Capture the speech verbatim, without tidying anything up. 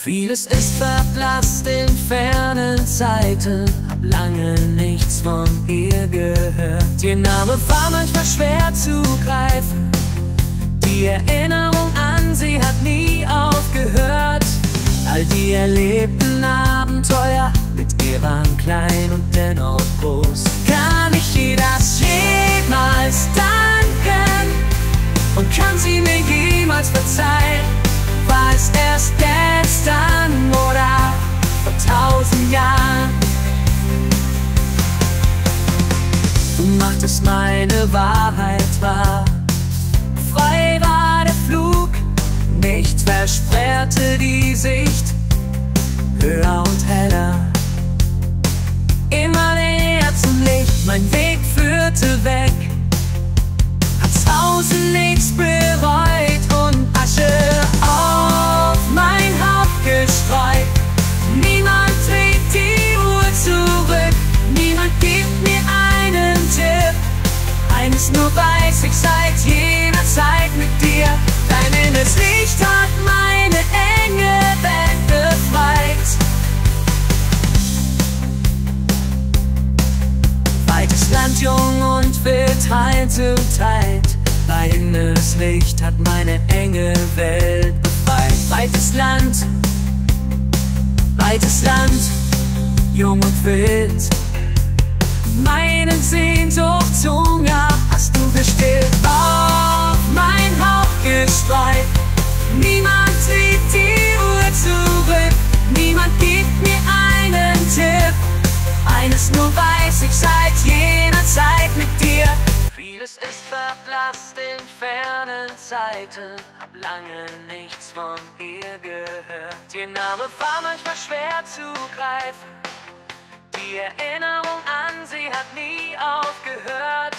Vieles ist verblasst in fernen Zeiten, hab lange nichts von ihr gehört. Ihr Name war manchmal schwer zu greifen, die Erinnerung an sie hat nie aufgehört. All die erlebten Abenteuer mit ihr waren klein und dennoch groß. Kann ich ihr das jemals danken und kann sie mir jemals verzeihen? War es erst gestern oder vor tausend Jahren? Du machtest meine Wahrheit wahr. Frei war der Flug, nichts versperrte die Sicht. Höher und heller, immer näher zum Licht. Mein Weg führte weg, hat tausend nichts bereut und Asche auf mein Haupt gestreut. Niemand dreht die Uhr zurück, niemand gibt mir einen Tipp. Eines nur weiß ich seit jener Zeit mit dir: dein inneres Licht hat meine enge Welt befreit. Weites Land, jung und wild, Halt und Teilt. Dein inneres Licht hat meine enge Welt befreit. Weites Land, weites Land, jung und wild. Meinen Sehnsuchtshunger hast du gestillt, auf mein Haupt gestreut. Niemand dreht die Uhr zurück, niemand gibt mir einen Tipp. Eines nur weiß ich seit jener Zeit mit dir: vieles ist verblasst in fernen Zeiten, hab lange nichts von ihr gehört. Ihr Name war manchmal schwer zu greifen, die Erinnerung an sie hat nie aufgehört.